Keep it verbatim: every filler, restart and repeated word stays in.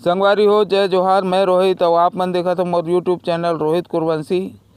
संगवारी हो जय जोहार, मैं रोहित और आप मन देखा तो मोर यूट्यूब चैनल रोहित कुरवंशी।